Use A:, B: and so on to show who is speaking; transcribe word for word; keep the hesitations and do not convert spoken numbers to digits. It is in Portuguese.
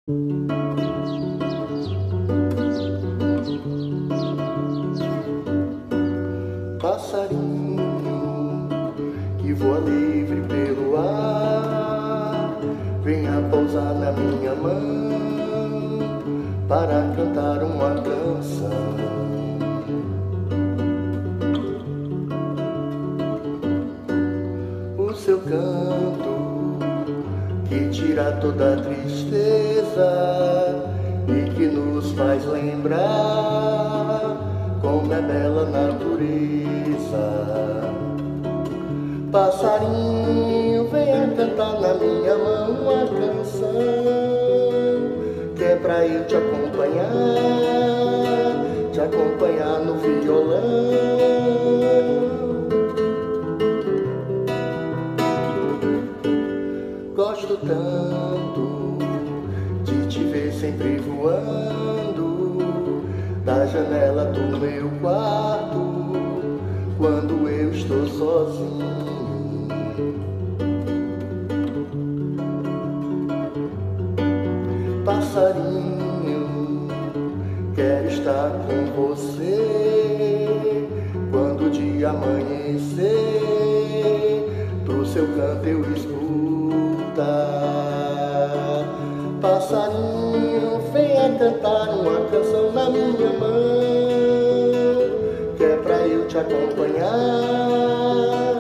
A: Passarinho que voa livre pelo ar, venha pousar na minha mão para cantar uma canção. O seu canto que tira toda a tristeza e que nos faz lembrar como é bela a natureza. Passarinho, venha cantar na minha mão uma canção, que é pra eu te acompanhar, te acompanhar no violão. Gosto tanto de te ver sempre voando da janela do meu quarto, quando eu estou sozinho. Passarinho, quero estar com você quando o dia amanhecer, pro seu canto eu escutar. Passarinho, venha cantar uma canção na minha mão, que é pra eu te acompanhar,